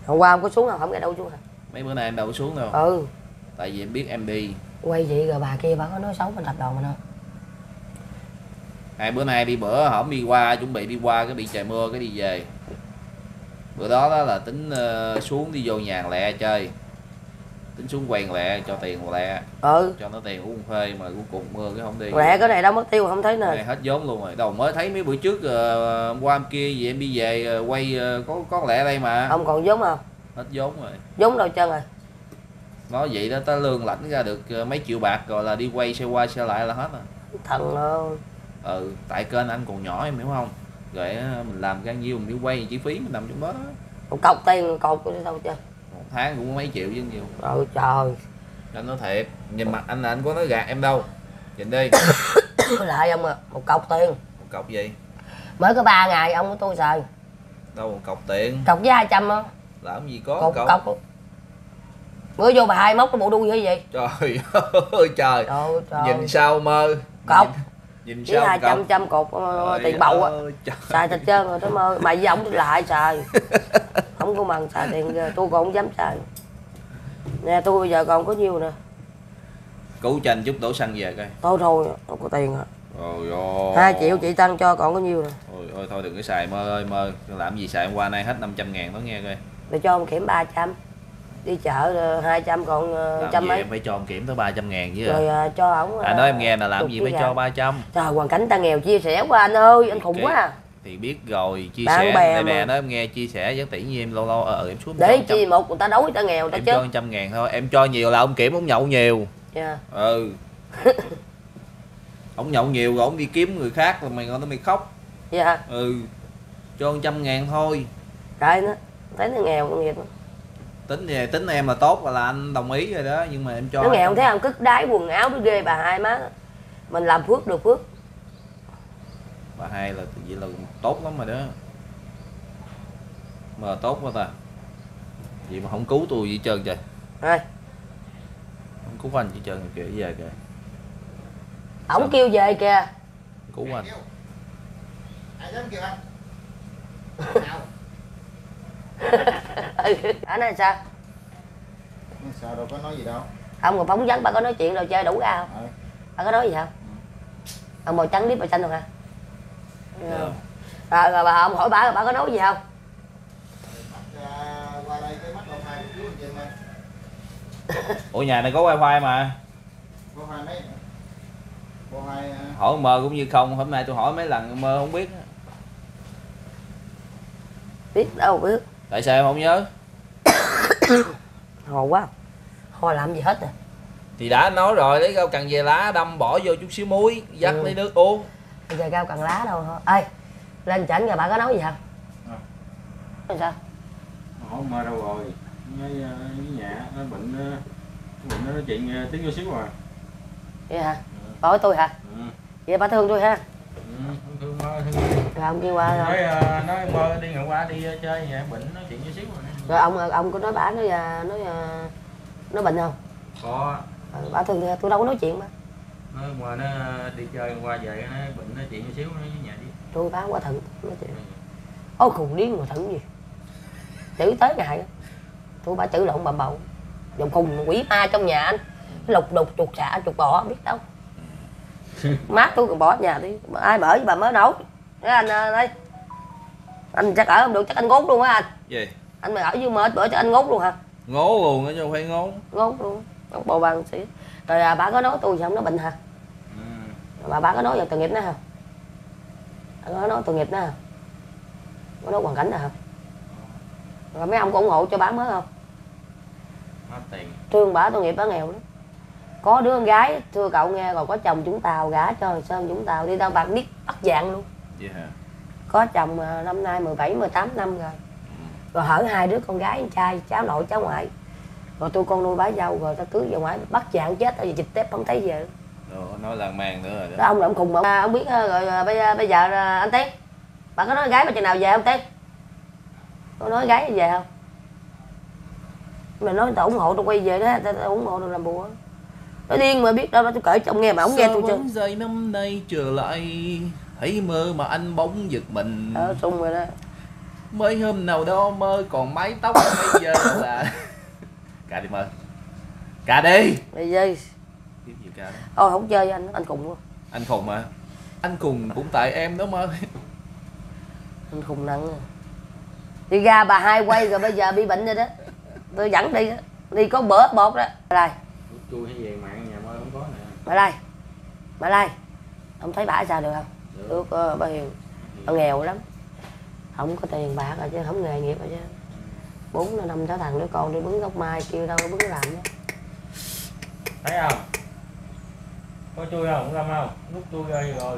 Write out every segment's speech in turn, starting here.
Hôm qua ông có xuống không nghe đâu xuống hả? Mấy bữa nay em đâu có xuống đâu. Ừ. Tại vì em biết em đi. Quay vậy rồi bà kia bà có nói xấu bên tập đoàn mình không? Hai bữa nay đi bữa hổm đi qua, chuẩn bị đi qua cái bị trời mưa cái đi về. Bữa đó là tính xuống đi vô nhà lẹ chơi. Tính xuống quen lẹ cho tiền lẹ. Ừ. Cho nó tiền uống phê mà cuối cùng mưa cái không đi. Lẹ cái này đâu mất tiêu không thấy nè. Này hết vốn luôn rồi. Đâu mới thấy mấy bữa trước qua hôm kia gì em đi về quay có lẹ đây mà. Ông còn vốn không? Hết vốn rồi. Vốn đâu trơn rồi. Nói vậy đó tới lương lãnh ra được mấy triệu bạc rồi là đi quay xe qua xe lại là hết rồi. Thần ơi. Ừ, tại kênh anh còn nhỏ em hiểu không? Rồi mình làm ra nhiêu mình đi quay chi phí mình nằm trong đó. Một cọc tiền cột cái đâu chưa? Một tháng cũng mấy triệu chứ nhiều. Rồi trời. Anh nói thiệt, nhìn mặt anh là anh có nói gạt em đâu. Nhìn đi. Lại ông à, một cọc tiền. Một cọc gì? Mới có 3 ngày ông của tôi xài. Đâu một cọc tiền. Cọc với 200 á. Làm gì có cọc. Mới vô bà hai móc cái bộ đuôi hay gì? Trời ơi trời. Trời. Nhìn sao mơ. Cọc. Nhìn với sao 200 trăm cột tiền bầu á. Xài thịt trơn rồi tới mơ. Mày với ổng lại xài. Không có bằng xài tiền tôi còn không dám xài. Nè tôi bây giờ còn có nhiêu nè. Cứu cho anh chút đổ xăng về coi. Thôi không có tiền hả? Ôi ôi. 2 triệu chị tăng cho còn có nhiêu nè. Ôi thôi đừng có xài mơ ơi mơ. Làm gì xài hôm qua nay hết 500 ngàn đó nghe coi. Để cho ông kiểm 300. Đi chợ 200 còn trăm mấy. Em phải cho ông kiểm tới 300 ngàn chứ. Rồi cho ổng. Anh nói em nghe là làm gì phải cho 300. Trời hoàn cảnh ta nghèo chia sẻ quá anh ơi, anh khùng quá à. Thì biết rồi, chia bạn sẻ bè nè nói em nghe chia sẻ với tỷ như em lâu lâu em xuống để chi một người ta đói người ta nghèo ta em chết. cho 100 ngàn thôi, em cho nhiều là ông kiểm ông nhậu nhiều. Yeah. Ừ. Ông nhậu nhiều rồi ông đi kiếm người khác rồi mày nói mày khóc. Dạ. Yeah. Ừ. Cho 100 ngàn thôi. Cái nó thấy nó nghèo nó nghiệp. Tính em là tốt là anh đồng ý rồi đó, nhưng mà em cho nó nghèo thế ông cứt đái quần áo nó ghê bà hai má. Mình làm phước được phước. Bà hai là vậy là tốt lắm rồi đó. Mà tốt quá ta. Vậy mà không cứu tôi gì trơn trời. Rồi. Không cứu anh gì trơn kìa về kìa. Ổng kêu về kìa. Cứu anh. Ai dám kêu anh? Anh nói sao? Sao đâu có nói gì đâu. Ông còn phóng vấn bà có nói chuyện rồi chơi đủ ra không? Bà có nói gì không? Ông màu trắng điếp màu xanh không hả? Rồi bà ông hỏi bà rồi bà có nói gì không? Qua đây cái mắt ông hai chú trên đây. Ủa nhà này có wifi mà. Wifi mấy? Wifi Hỏi mơ cũng như không, hôm nay tôi hỏi mấy lần mơ không biết. Biết đâu biết. Tại sao em không nhớ? Hồ quá. Thôi làm gì hết rồi. Thì đã nói rồi, lấy rau cần về lá đâm bỏ vô chút xíu muối, dắt lấy nước uống. Bây giờ rau cần lá đâu thôi. Ê, lên chảnh rồi bà có nói gì không? Nói sao? Hỏi mơ đâu rồi? Với nhà nó bệnh nó nói chuyện tiếng vô xíu à. Vậy hả? Bà hỏi tôi hả? Vậy bà thương tôi ha? Thương mơ Rồi ông kêu qua rồi. Nói mơ đi ngày qua đi chơi nhà bệnh nói chuyện vô xíu rồi ông có nói bà nói bệnh không? Có. Bà thương tôi đâu có nói chuyện mà. Nó nó đi chơi qua về nó bệnh nói chuyện vô xíu nó với nhà đi. Tôi bán quá thận nói chuyện. Ôi khùng điên mà thận gì. Chữ tới ngày tôi bà chữ lộn bà bầu. Dòng khùng quỷ ma trong nhà anh. Lục đục chuột xạ chuột bò biết đâu. Má tôi còn bỏ nhà đi. Ai mở với bà mới nấu. Thế anh đây. Anh chắc ở không được chắc anh ngốt luôn á anh. Gì? Anh mày ở dưới mệt bữa chắc anh ngốt luôn hả? Ngố luôn á chứ không phải ngố. Ngốt luôn. Bồ bằng xí. Rồi bà có nói tôi sao nó bệnh hả? Bà có nói về tội nghiệp nó không? Bà có nói tội nghiệp nó không? Có nói hoàn cảnh nào không? Rồi mấy ông có ủng hộ cho bà mới không? Hết tiền. Thương bà tội nghiệp bà nghèo lắm. Có đứa con gái thưa cậu nghe còn có chồng Vũng Tàu gả cho Sơn Vũng Tàu đi đâu bạc biết bắt dạng luôn. Vậy hả? Có chồng năm nay 17 18 năm rồi. Rồi hở 2 đứa con gái con trai cháu nội cháu ngoại. Rồi tôi con nuôi bá dâu rồi ta cưới về ngoại bắt dạng chết tại vì dịch tép không thấy về. Rồi, nói lan man nữa rồi đó. Đó ông là ông khùng mà ông biết rồi bây giờ anh Tiến. Bà có nói gái mà chừng nào về không Tiến? Có nói gái về không? Mà nói tao ủng hộ tôi quay về đó, tao ủng hộ tôi làm bùa. Nó điên mà biết đâu tôi kể cho ông nghe mà ông nghe tôi chưa. Giây năm nay trở lại thấy mơ mà anh bỗng giật mình. Sung rồi đó. Mới hôm nào đó mơ còn mái tóc bây giờ là cà đi mơ, cà đi Đi gì? tiếp gì cà đó. Ôi không chơi với anh Khùng quá. Anh Khùng mà, anh Khùng cũng tại em đó mơ. Anh Khùng nặng rồi. Đi ra bà hai quay rồi bây giờ bị bệnh rồi đó. Tôi dẫn đi đó. Đi có bữa bột đó. Lại Chui hay về mạng nhà mơ không có nè. Bà Lai, ông thấy bả sao được không? Được bà Hiền. Bà nghèo lắm, không có tiền bạc rồi chứ không nghề nghiệp rồi chứ. 4 năm 6 thằng đứa con đi bứng gốc mai kêu đâu bứng làm đó. Thấy không? Có chui không? Lâm không? Rút chui ra rồi.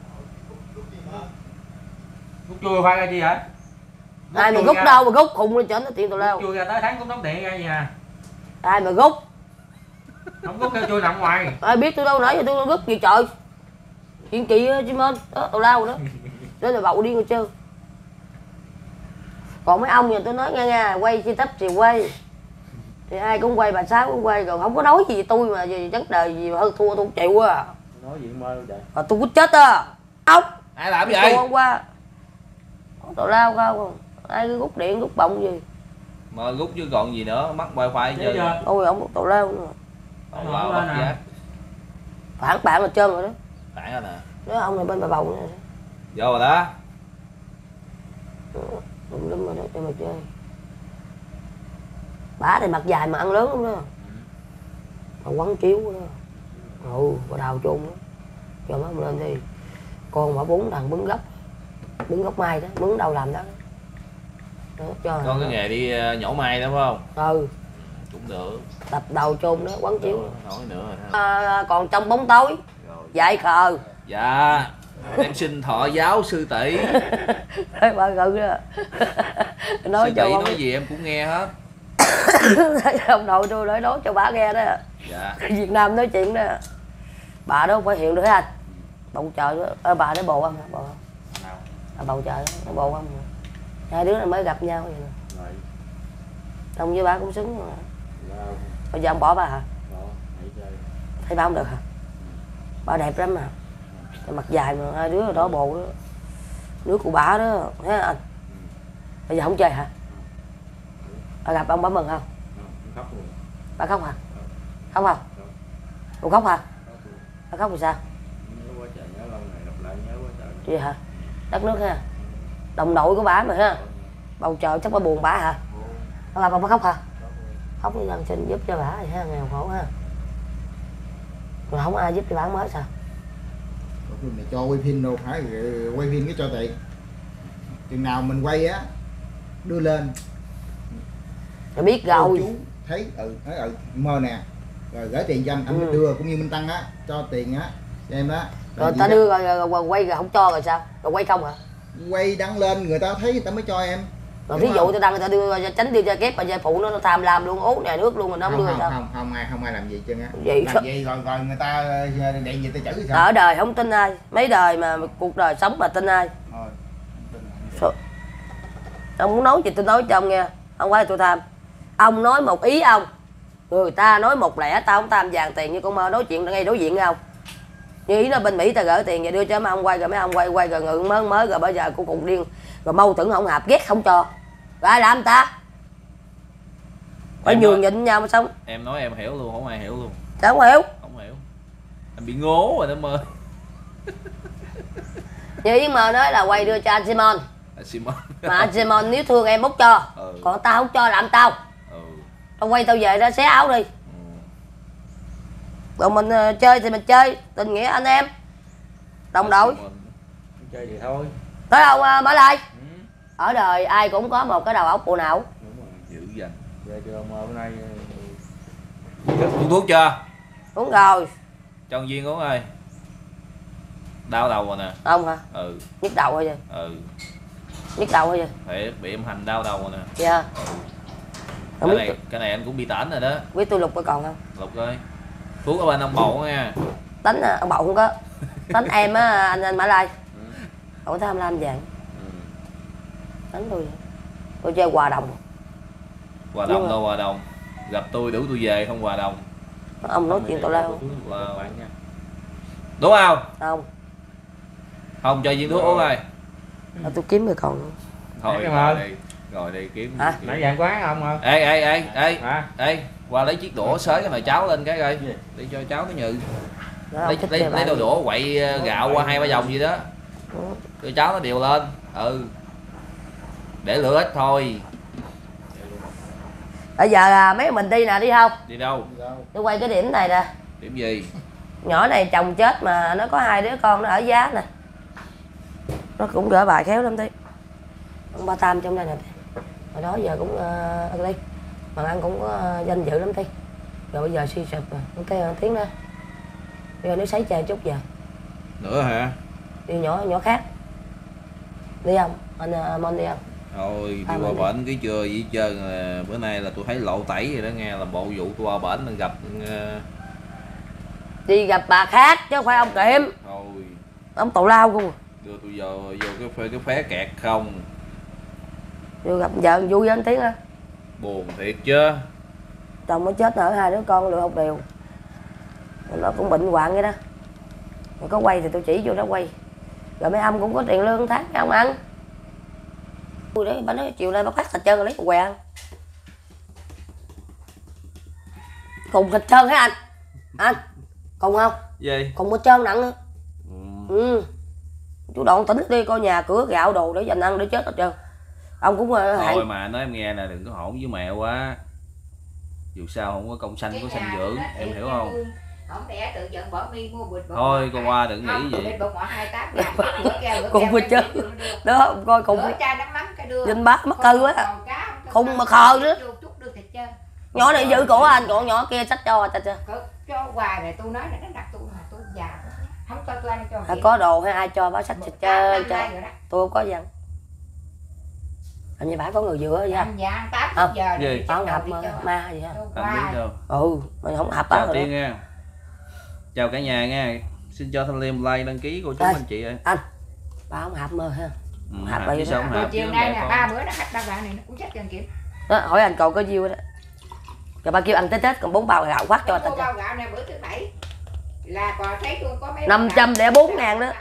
Rút chui phải cái gì hả? Ai mà rút đâu mà rút Khùng lên trển nó tiền tào lao. Chui ra tới tháng cũng đóng tiền ra nhà. Ai mà rút? Không rút kêu chui nằm ngoài. Ai biết tôi đâu nãy giờ tôi rút gì trời. Chuyện chị chứ mên đó tào lao rồi đó. Đó là bậu điên rồi chứ. Còn mấy ông nhà tôi nói nghe quay chi tấp thì quay, thì ai cũng quay, bà Sáu cũng quay, rồi không có nói gì tôi mà gì vấn đề gì mà hơn thua tôi không chịu à. Nói chuyện mơ vậy. Rồi tôi có chết à. Không. Ai làm Tôi vậy? hôm qua tào lao không, ai cứ rút điện rút bọng gì. Mà rút chứ còn gì nữa, mắc wifi Thấy chứ. chưa? Ôi ông tào lao nữa. Tào lao bắt giác. Phản bạn là trơn rồi đó. Phản rồi nè. Đó ông này bên bà bầu nữa. Vô rồi đó. Đừng lắm rồi đó cho mà chơi. Bả thì mặt dài mà ăn lớn lắm đó. Mà quấn chiếu đó. Bà đào chôn đó. Cho má ông lên đi. Con mà 4 thằng bứng gốc mai đó, bứng đâu làm đó. Đó cho Có cái nghề đi nhổ mai đó phải không? Ừ. Cũng được. Tập đầu chôn đó, quấn chiếu. Nói nữa rồi đó. Còn trong bóng tối Rồi. dạy khờ. Dạ. Em xin thọ giáo sư tỷ. Thấy bà gự đó. Nói Sư cho tỷ ông nói gì em cũng nghe hết. thấy ông nội tôi nói cho bà nghe đó. Dạ. Việt Nam nói chuyện đó. Bà đó không phải hiện được hết anh. Bầu trời đó, bà đó bồ không? Bồ không? À, bầu trời đó, nó bồ không? Hai đứa này mới gặp nhau vậy nè. Rồi. Ông với bà cũng xứng mà. Wow. Bây giờ ông bỏ bà hả? Đó, hãy chơi. Thấy bà không được hả? Bà đẹp lắm mà. Mặt dài mà hai đứa đó bồ đó. Nước của bà đó, thấy anh? Bây giờ không chơi hả? Bà gặp ông bà mừng không? Không, khóc luôn. Bà khóc hả? Khóc không? Cô khóc hả? Khóc luôn. Bà khóc thì sao? Nhớ quá trời, nhớ lâu ngày gặp lại nhớ quá trời. Gì hả? Đất nước ha? Đồng đội của bà mà ha? Bầu trời chắc bà buồn bà hả? Bà gặp bà khóc hả? Khóc đi dân xin giúp cho bà thì ha, nghèo khổ ha. Rồi không ai giúp cho bà mới sao? Mày cho quay phim đâu phải quay phim cái cho tiền. Chừng nào mình quay á đưa lên Rồi biết cô rồi. chú thấy nói mơ nè, rồi gửi tiền cho anh mới đưa, cũng như Minh Tăng á cho tiền á cho em đó. Rồi ta đưa rồi quay rồi không cho rồi sao? Rồi quay không hả? Quay đăng lên người ta thấy người ta mới cho em. Rồi ví dụ tôi đăng người ta đưa cho tránh đi cho kép, mà gia phụ nó tham lam luôn, ốt nhà nước luôn, mà nó không đưa sao? Không ai làm gì chân á. Vậy Làm gì rồi người ta điện gì ta chửi sao? Ở đời không tin ai, mấy đời mà cuộc đời sống mà tin ai? Thôi. Ông muốn nói gì tôi nói cho ông nghe, không phải là tôi tham. Ông nói một ý ông, người ta nói một lẽ, tao không tham vàng tiền như con mơ, nói chuyện ngay đối diện với ông. Như ý là bên Mỹ ta gửi tiền và đưa cho mấy ông quay, rồi mấy ông quay rồi ngự mới rồi bây giờ cô cùng điên, rồi mâu thuẫn không hợp, ghét không cho, rồi ai làm ta? Phải nhường nhịn nhau mà sống. Em nói em hiểu luôn, không ai hiểu luôn. Sao không hiểu? Không hiểu. Em bị ngố rồi đó mơ. Như Yến Mơ nói là quay đưa cho anh Simon. Simon. Mà anh Simon nếu thương em bốc cho. Ừ. Còn tao không cho làm tao. Ừ. Tao quay tao về ra xé áo đi. Còn mình chơi thì mình chơi, tình nghĩa anh em, đồng đội. Chơi gì thôi. Tới đâu mở lại. Ừ. Ở đời ai cũng có một cái đầu óc bộ não. Đúng rồi. Dữ dằn. Về chưa mơ bữa nay Uống thuốc chưa? Đúng rồi. Cho viên uống ơi. Đau đầu rồi nè. Không hả? Ừ. Nhức đầu thôi vậy. Ừ. Nhức đầu thôi vậy. Thiệt, bị em hành đau đầu rồi nè. Dạ. Không biết Cái này anh cũng bị tảnh rồi đó. biết tôi lục có còn không? Lục ơi. Thuốc ở bên ông Bậu nha. Tính à, ông Bậu không có. Tính em á anh Mã Lai. Không có tham lam vàng. Tính tôi vậy. Tôi chơi hòa đồng. Hòa đồng đâu hòa đồng. Gặp tôi đủ tôi về không hòa đồng. Ông nói chuyện tào lao. Wow. Đúng không? Không. Không cho viên thuốc uống ơi. Tôi kiếm rồi còn. Thôi Cảm ngồi ơn. đi. Ngồi đi kiếm. Hả? kiếm. Nãy giờ ăn quán không hả? Ê, Hả? qua lấy chiếc đũa xới cái nồi cháo lên cái coi. Gì? Đi cho cháu nó nhừ. Đó, Lấy thích lấy, chơi lấy bài. đôi đũa quậy gạo qua 2-3 vòng gì đó. Ừ. Cho cháu nó đều lên. Ừ. Để lửa ít thôi. Bây giờ là mấy mình đi nè, đi không? Đi đâu? Đi quay cái điểm này nè. Điểm gì? Nhỏ này chồng chết mà nó có 2 đứa con nó ở giá nè. Nó cũng gỡ bài khéo lắm tí. Ông Ba Tam trong đây nè. Hồi đó giờ cũng ăn đi. Mà ăn cũng có danh dự lắm tí. Rồi bây giờ suy sụp rồi. Không thấy tiếng đó. Bây giờ nếu sấy chơi chút giờ. Nữa hả? Đi nhỏ khác. Đi không? Anh Mon đi không? Thôi đi qua bển cái chưa gì hết trơn. Bữa nay là tôi thấy lộ tẩy rồi đó nghe, là bộ vụ tôi qua bển gặp Đi gặp bà khác chứ không phải ông Kiệm. thôi Ông tù lao không. đưa tôi vô cái phé kẹt không. Vô gặp vợ vui với anh Tiến á. Buồn thiệt chứ. Chồng mới chết ở 2 đứa con được học đều. Nó cũng bệnh hoạn vậy đó. Rồi có quay thì tôi chỉ vô đó quay. Rồi mấy ông cũng có tiền lương tháng mấy ông ăn. Ui đấy, bà nói chiều nay bà phát thịt trơn rồi lấy què ăn. Cùng thịt trơn hả anh? Anh, cùng không? Gì? Cùng hết trơn nặng nữa. Ừ. Ừ. Chú Đoạn tính đi coi nhà cửa gạo đồ để dành ăn để chết hết trơn. Ông cũng hạn. Thôi mà nói em nghe nè, đừng có hỗn với mẹ quá. Dù sao không có công sanh có sanh dưỡng, em hiểu không? Không đẻ tự giận bỏ mi mua bịch bột. Thôi con qua đừng nghĩ gì. Bịch bột ngọt 28 Cùng với chứ. Đó, ông coi cùng. Rửa cha nước mắm cái đưa. Vinh bác mắc cư quá. Khùng mà khờ nữa. Chút đưa thịt trơn. Nhỏ này giữ cổ anh, còn nhỏ kia xách cho ta chưa. Cho hoài rồi tôi nói là nó đặt tôi mà tôi già. Không cho tôi ăn cho. Có đồ hay ai cho bác xách thịt trơn cho. Tôi không có dân. Hình như bà có người dựa vậy. Dạ 8 giờ. Gì? Bà không hợp ma gì hả? Anh biết đâu. Ừ, mình không hợp bà Chào rồi Tiên đó. nha. Chào cả nhà nha. Xin cho Thanh Liêm like đăng ký cô chú Ê. anh chị ơi. Anh, bà không hợp mơ ha. Hạp Hạp vậy chứ đó. sao không Rồi hạp chứ chiều nay mẹ là con. 3 bữa nó khách ba bạn này nó cũng chết tiền kiểm. Đó, hỏi anh còn có nhiêu đó. Rồi bà kêu anh tới Tết còn 4 bao gạo phát cho ta Mua cho. bao gạo này bữa thứ 7 là còn thấy tôi có mấy 500 để 4.000 đó.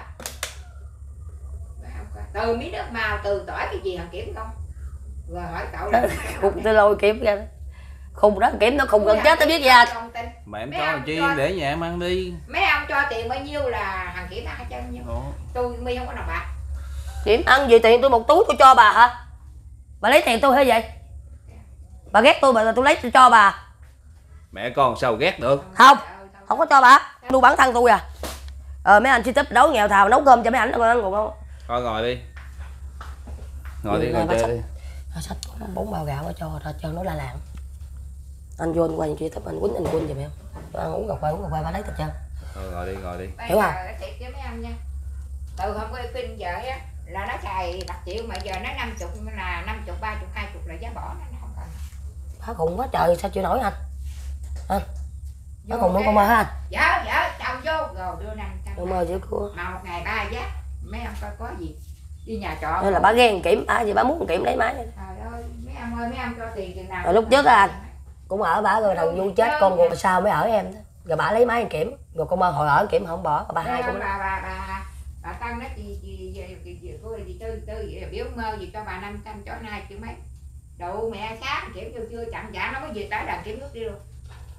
Từ miếng nước màu từ tỏi cái gì thằng kiểm không? Rồi hỏi cậu là Khùng tôi lôi kiếm ra đó. Khùng đó kiếm nó khùng gần chết tao biết gì anh. Mà em Mấy cho ông làm chi cho- để nhà em ăn đi. Mấy ông cho tiền bao nhiêu là thằng kiểm ăn cho bao nhiêu? Ủa. Tôi mi không có nào bạc. Kiếm ăn gì tiền tôi một túi tôi cho bà hả? Bà lấy tiền tôi hả vậy? Bà ghét tôi mà tôi lấy tôi cho bà. Mẹ con sao ghét được. Không, không có cho bà. Nuôi bản thân tôi à. Mấy anh xin tích đấu nghèo thào nấu cơm cho mấy ảnh ăn còn không. Thôi ngồi đi. Ngồi đi, ngồi chơi đi. Nó xách 4 bao gạo cho ra chân nó la làng. Anh vô anh qua kia thấp anh quýnh anh quýnh giùm em. Ăn uống cà phê bà lấy thịt chân. Thôi ngồi đi, ngồi đi. Hiểu không? Thiệt với mấy ông nha. Từ hôm có phim giờ á là nó xài bạc triệu mà giờ nó 50 là 50, 30, 20 là giá bỏ nó không còn. Phá khùng quá trời sao chịu nổi anh. Anh. Phá Vô khùng muốn cái- con mơ hả anh? Dạ chồng vô rồi đưa 500. Con mơ dữ cua. Mà một ngày 3 giá. Mấy ông coi có gì. Đi nhà trọ. Nên là bà ghen kiểm bà gì bà muốn kiểm lấy máy. Trời ơi, mấy ông ơi, mấy ông cho tiền chừng nào. Rồi lúc trước á anh. Cũng ở bà rồi thằng vui chết con rồi sao mới ở em đó. Rồi bà lấy máy anh kiểm. Rồi con mơ hồi ở kiểm không bỏ. Bà hai cũng bà Tân nói chị cô gì tư biểu mơ gì cho bà 500 cho nay chứ mấy. Đậu mẹ sáng kiểm chưa chặn chả nó mới về tới đàn kiểm nước đi luôn.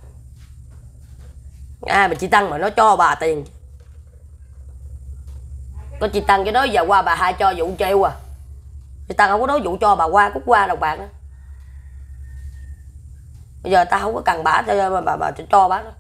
mà chị Tăng mà nó cho bà tiền. Có chị Tăng cái đó giờ qua bà hai cho vụ treo à. Chị Tăng không có nói vụ cho bà qua cút qua đồng bạc đó. Bây giờ ta không có cần bà cho bà cho bà đó.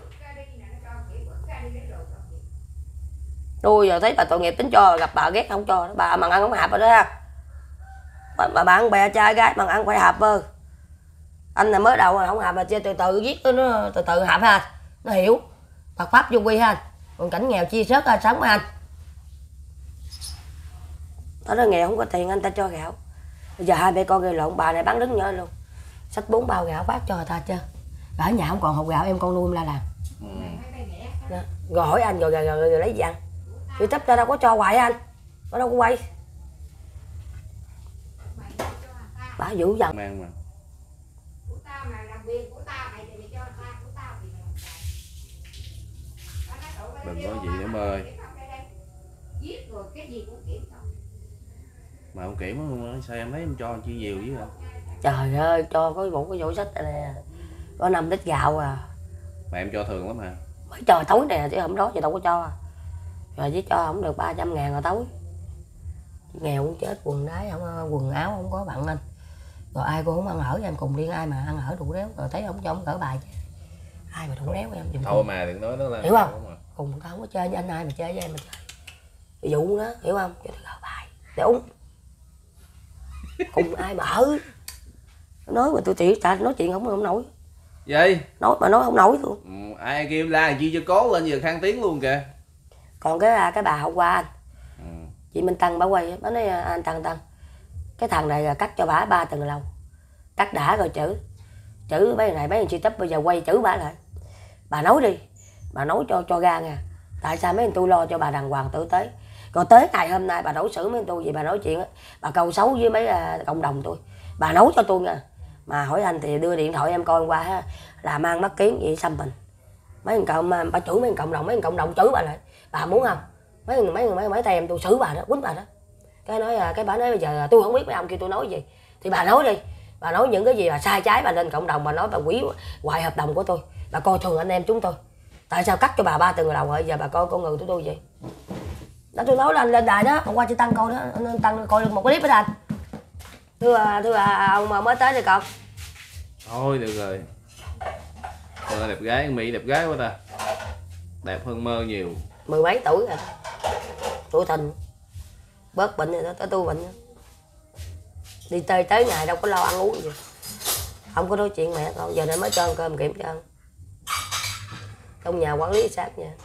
Tôi giờ thấy bà tội nghiệp tính cho gặp bà ghét không cho bà mặn ăn không hạp rồi đó ha. Bà ăn bè trai gái mặn ăn phải hạp ơ. Anh là mới đầu không hạp mà chơi từ từ viết nó từ từ hạp ha. Nó hiểu. Phật pháp vô quy ha anh. Còn cảnh nghèo chia sớt ha sống anh. Nó nghèo không có tiền anh ta cho gạo. Bây giờ hai mẹ con gây lộn bà này bán đứng nhớ luôn. Xách 4 bao gạo phát cho người ta chưa. Ở nhà không còn hộp gạo em con nuôi em la làng. Rồi hỏi anh rồi lấy gì ăn. Chị Tấp ra đâu có cho hoài anh. Nó đâu có quay. Bà dữ dằn. Mang mà. Đừng có gì nữa mơ ơi. Mà ông Kiểm sao em thấy em cho chi nhiều chứ hả? Trời ơi, cho có một cái vỏ sách này nè, có 5 lít gạo à. Mà em cho thường lắm hả? Mới cho tối nè chứ không đó thì đâu có cho. Rồi chỉ cho không được 300.000 rồi tối. Nghèo cũng chết, quần đáy không, quần áo không có bận anh. Rồi ai cũng không ăn ở, em cùng đi ai mà ăn ở đủ đéo, rồi thấy không cho ông gỡ bài chứ. Ai mà đủ đéo em giùm Thôi mà đừng nói nó là hiểu không? Cùng tao không có chơi với anh, ai mà chơi với em mà chơi. Ví dụ đó, hiểu không? Cho tao gỡ bài để uống. Cùng ai mà ở. Nói mà tôi chỉ nói chuyện không nổi. Gì? Nói mà nói không nổi luôn. Ai kêu la chi cho cố lên giờ khang tiếng luôn kìa. Còn cái bà hôm qua anh, chị Minh Tăng bà quay, bà nói anh Tăng cái thằng này là cắt cho bà 3 tầng lầu, cắt đã rồi chữ mấy này mấy anh chị tấp bây giờ quay chữ bà lại. Bà nói đi, bà nói cho ra nha, tại sao mấy anh tôi lo cho bà đàng hoàng tử tế, còn tới ngày hôm nay bà đối xử mấy anh tôi gì, bà nói chuyện á, bà câu xấu với mấy cộng đồng tôi, bà nói cho tôi nha. Mà hỏi anh thì đưa điện thoại em coi qua ha, là mang mắt kiến vậy xăm mình mấy thằng cộng, bà chửi mấy thằng cộng đồng chửi bà lại, bà muốn không mấy tay em tôi xử bà đó, quýnh bà đó. Cái nói cái bà nói bây giờ tôi không biết mấy ông kêu tôi nói gì thì bà nói đi, bà nói những cái gì là sai trái bà lên cộng đồng, bà nói bà hủy hoại hợp đồng của tôi, bà coi thường anh em chúng tôi, tại sao cắt cho bà 3 tầng lầu rồi giờ bà coi con người của tôi vậy đó. Tôi nói lên đài đó, hôm qua chị Tăng coi đó, anh Tăng coi được một clip đó anh. Thưa ông mà mới tới thì con thôi được rồi. Đẹp gái, Mỹ đẹp gái quá ta, đẹp hơn Mơ nhiều. 10 mấy tuổi rồi, tuổi thìn bớt bệnh rồi đó, tới tôi bệnh đó. Đi tới ngày đâu có lo ăn uống gì, không có nói chuyện mẹ con, giờ này mới cho ăn cơm Kiểm cho ăn. Trong nhà quản lý sát nha.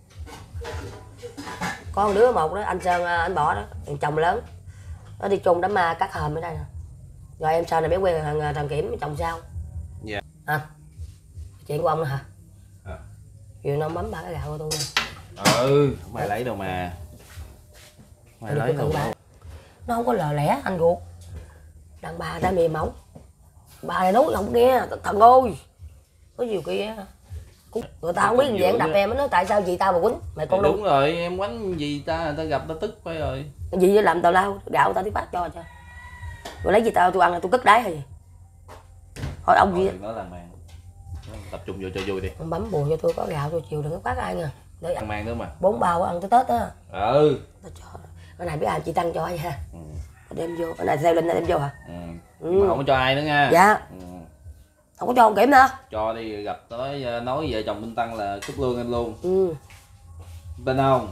Con đứa một đó, anh Sơn anh bỏ đó, chồng lớn nó đi chung đám ma cắt hòm ở đây nè. Rồi em sau này bé quen thằng Kiểm chồng sao? Dạ. À, chuyện của ông nữa hả? À. Vừa nó bấm ba cái gạo của tôi nha. Không ai lấy đâu mà. Không ai lấy đâu mà. Nó không có lời lẽ anh ruột. Đàn bà ta mềm mỏng. Bà này nói không nghe, thằng ơi. Có nhiều kia. Người ta không biết dạng đập em, nó nói tại sao gì tao mà quýnh mày con đúng rồi, em quánh gì ta, người ta gặp ta tức phải rồi. Cái gì làm tao lao, gạo tao đi phát cho. Rồi lấy gì tao tôi ăn là tôi cất đáy hay gì. Thôi ông gì nó làm màn. Tập trung vô cho vui đi. Ông bấm bùa cho tôi có gạo tôi chiều đừng có phát ai nha. Để ăn màn nữa mà. 4 bao ăn tới Tết á. Cái này biết ai chị Tăng cho ai ha. Đem vô, cái này theo Linh đem vô hả? Mà không có cho ai nữa nha. Dạ. Không có cho ông Kiểm nữa. Cho đi, gặp tới nói vợ chồng Minh Tăng là cúp lương anh luôn. Tin không?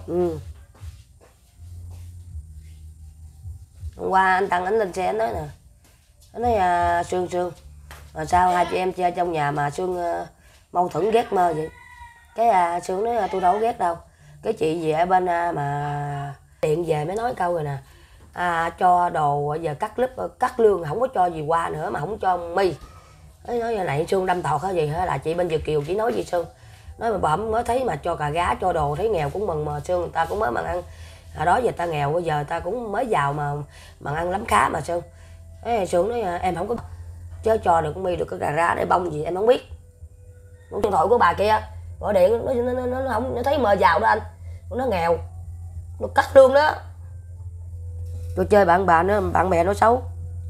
Hôm qua anh Tăng anh lên xe anh nói nè, anh nói Sương mà sao hai chị em chơi trong nhà mà Sương mâu thuẫn ghét Mơ vậy. Cái Sương nói tôi đâu có ghét đâu, cái chị về ở bên mà điện về mới nói câu rồi nè, cho đồ giờ cắt lương không có cho gì qua nữa mà không cho ông My. Nói này Sương đâm thọt hay gì hả, là chị bên Việt Kiều chỉ nói gì Sương, nói mà bẩm mới thấy mà cho cà gá cho đồ thấy nghèo cũng mừng, mà Sương người ta cũng mới mà ăn đó giờ ta nghèo bây giờ ta cũng mới giàu mà ăn lắm khá mà Sương. Cái Sương nói em không có chứ cho được My được cái cà rá để bông gì em không biết. Điện thoại của bà kia gọi điện nó không, nó thấy Mơ giàu đó anh, nó nghèo nó cắt lương đó, tôi chơi bạn bà nó bạn bè nó xấu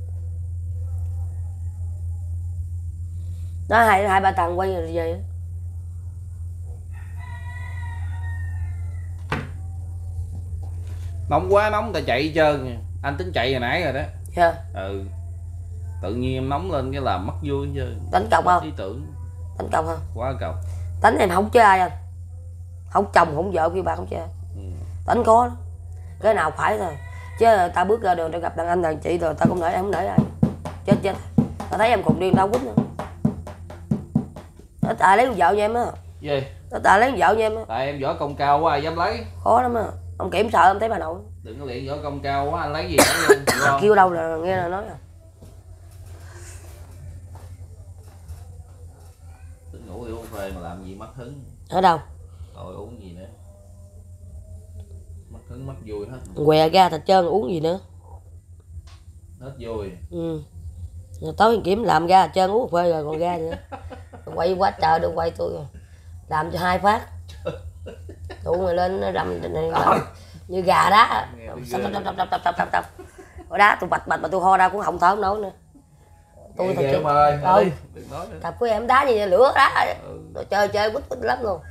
đó. Hai ba thằng quay rồi về Nóng quá nóng ta chạy trơn, anh tính chạy hồi nãy rồi đó. yeah. Tự nhiên em nóng lên cái làm mất vui chứ. Đánh cọc không? Ý tưởng đánh cọc không? quá cọc. Đánh em không chơi anh, không chồng không vợ khi bà không chơi. Đánh có cái nào phải thôi chứ tao bước ra đường tao gặp thằng anh thằng chị rồi tao không nể em không nể ai. Chết tao thấy em cùng điên tao quýnh nữa. Nó tại lấy vợ nha em á. Gì? Nó tại lấy vợ nha em á. Tại em võ công cao quá ai dám lấy. Khó lắm á. Ông Kiểm sợ em thấy bà nội. Đừng có luyện võ công cao quá anh lấy gì nữa. Kêu đâu là nghe là nói à. Tính ngủ đi uống phê mà làm gì mất hứng. Ở đâu? Rồi uống gì nữa. Mất hứng mất vui hết. Què ra thật trơn uống gì nữa. Hết vui. Rồi tối Kiểm làm ra trơn uống phê rồi còn ra nữa. Quay quá trời được quay tôi rồi. Làm cho 2 phát. Tụ người lên nó rầm như gà đá. đá tôi bạch bạch mà tôi ho ra cũng không thở không nổi nữa. Tôi thật ghê sự em ơi. ừ. Đừng nói nữa. Cặp của em đá như lửa đá rồi chơi quýt quýt lắm luôn.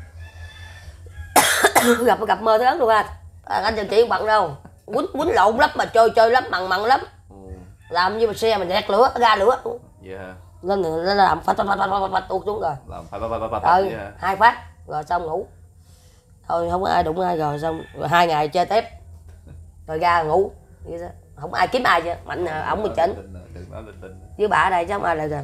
gặp mơ tới ấn luôn anh chàng chị bằng đâu quýnh lộn lắm mà chơi lắm mặn lắm, làm như mà xe mình nẹt lửa ra lửa Dạ. nên nó làm phạch tuột xuống rồi Làm phạch ừ, 2 phát rồi xong ngủ thôi, không có ai đụng ai rồi xong rồi 2 ngày chơi tiếp rồi ra ngủ vậy đó. Không ai kiếm ai chứ mạnh ổng mới chỉnh Đừng nói linh tinh. với bà ở đây chứ không ai lại gần.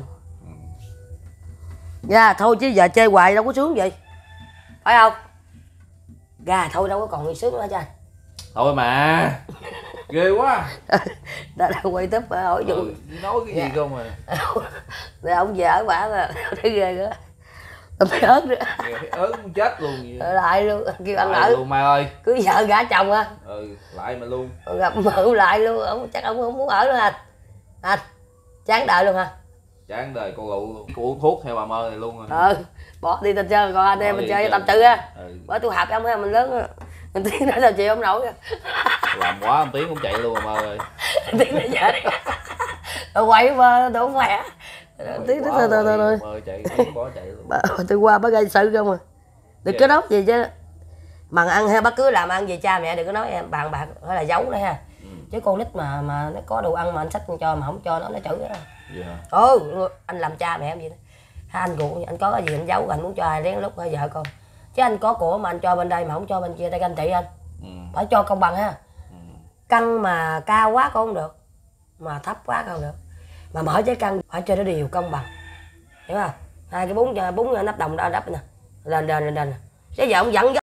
Dạ thôi chứ giờ chơi hoài đâu có sướng vậy phải không? Gà thôi đâu có còn gì sướng nữa chứ. Thôi mà. Ghê quá. Đã quay túp hỏi dùng Nói cái gì dạ. không à. Để ông về ở bả mà thấy ghê nữa. Tôi phải ớt nữa. Thấy ớn muốn chết luôn vậy. Lại luôn kêu ăn Lại ở luôn Mai ơi. cứ vợ gả chồng á. Lại mà luôn. Gặp mượn lại luôn ông chắc ông không muốn ở nữa anh chán đời luôn hả? Chán đời con lụ luôn. Cô uống thuốc theo bà Mơ này luôn rồi. Bỏ đi tình chơi còn anh em mình chơi tập tự á. Bởi tôi hạp ông ha mình lớn á. Mình Tiến nói sao chịu không nổi. Làm quá ông Tiến cũng chạy luôn bà Mơ ơi. Tiến nó chạy. Rồi quay mà tôi không khỏe. Tiến thôi. Mơ chạy Tiến bỏ chạy luôn. Tôi qua bác gây sự không à. Đừng có nói gì chứ. Bằng ăn hay bất cứ làm ăn gì cha mẹ đừng có nói em bàn bạc hay là giấu đấy ha. Chứ con nít mà nó có đồ ăn mà anh xách cho mà không cho nó chửi đó. Anh làm cha mẹ em gì đó. Anh ruộng anh có cái gì anh giấu anh muốn cho ai lén lúc hay vợ con. Chứ anh có của mà anh cho bên đây mà không cho bên kia tay anh chị anh. Phải cho công bằng ha. Cân mà cao quá cũng không được. Mà thấp quá cũng không được. Mà mở trái cân phải cho nó đều công bằng. Hiểu không? 2 cái bún nắp đồng đó đắp nè. Lên. Chứ giờ ông dẫn